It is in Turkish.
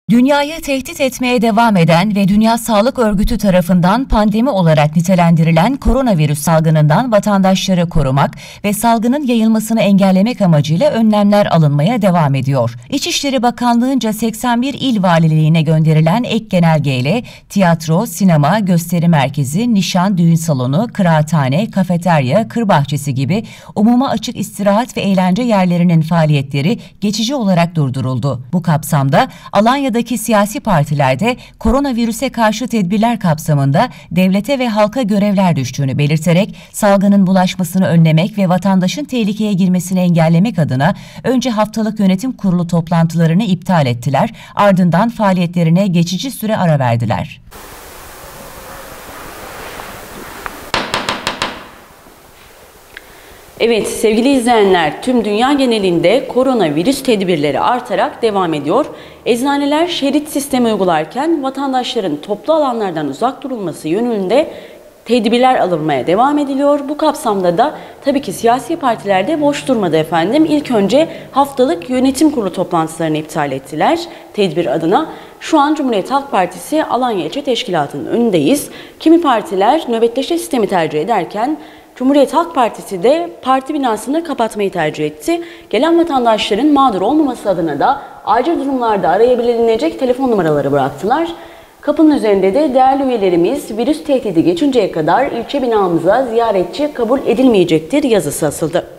Dünyayı tehdit etmeye devam eden ve Dünya Sağlık Örgütü tarafından pandemi olarak nitelendirilen koronavirüs salgınından vatandaşları korumak ve salgının yayılmasını engellemek amacıyla önlemler alınmaya devam ediyor. İçişleri Bakanlığı'nca 81 il valiliğine gönderilen ek genelgeyle tiyatro, sinema, gösteri merkezi, nişan, düğün salonu, kıraathane, kafeterya, kır bahçesi gibi umuma açık istirahat ve eğlence yerlerinin faaliyetleri geçici olarak durduruldu. Bu kapsamda Alanya'da siyasi partilerde koronavirüse karşı tedbirler kapsamında devlete ve halka görevler düştüğünü belirterek salgının bulaşmasını önlemek ve vatandaşın tehlikeye girmesini engellemek adına önce haftalık yönetim kurulu toplantılarını iptal ettiler, ardından faaliyetlerine geçici süre ara verdiler. Evet sevgili izleyenler, tüm dünya genelinde koronavirüs tedbirleri artarak devam ediyor. Eczaneler şerit sistemi uygularken vatandaşların toplu alanlardan uzak durulması yönünde tedbirler alınmaya devam ediliyor. Bu kapsamda da tabii ki siyasi partiler de boş durmadı efendim. İlk önce haftalık yönetim kurulu toplantılarını iptal ettiler tedbir adına. Şu an Cumhuriyet Halk Partisi Alanya İlçe Teşkilatı'nın önündeyiz. Kimi partiler nöbetleşe sistemi tercih ederken Cumhuriyet Halk Partisi de parti binasını kapatmayı tercih etti. Gelen vatandaşların mağdur olmaması adına da acil durumlarda arayabilecek telefon numaraları bıraktılar. Kapının üzerinde de değerli üyelerimiz virüs tehdidi geçinceye kadar ilçe binamıza ziyaretçi kabul edilmeyecektir yazısı asıldı.